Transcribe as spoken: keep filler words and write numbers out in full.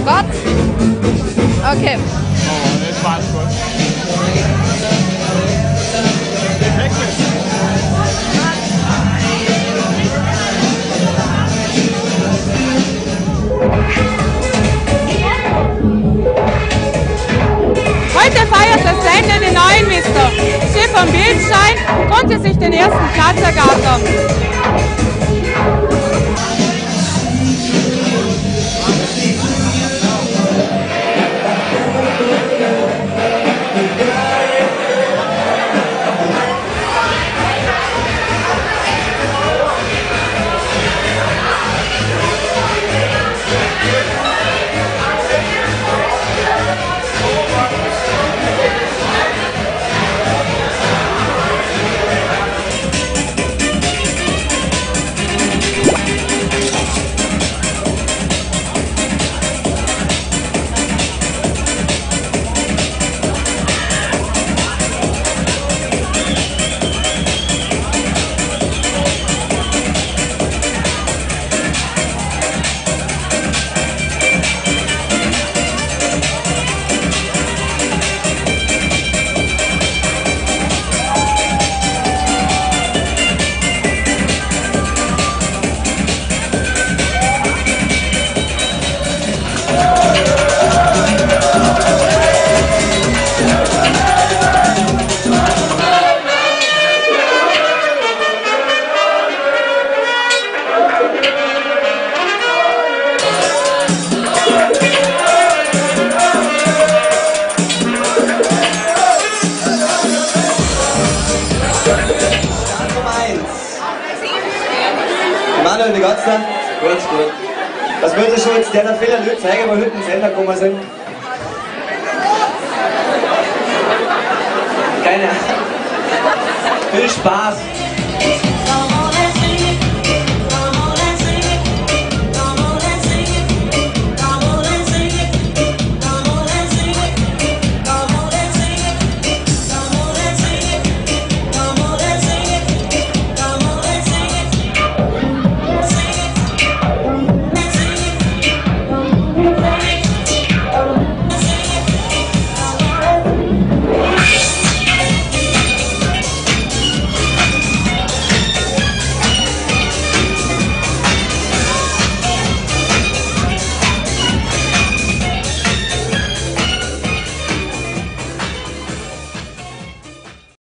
Gott. Okay. Oh, das war's gut. Heute feiert der Szenen den neuen Mister. Sie vom Bildstein konnte sich den ersten Platz ergattern. Manuel, wie geht's dir? Gut, gut. Was würdest du schon jetzt der viele Leute zeigen, wo heute in den Sender gekommen sind? Keine Ahnung. Viel Spaß!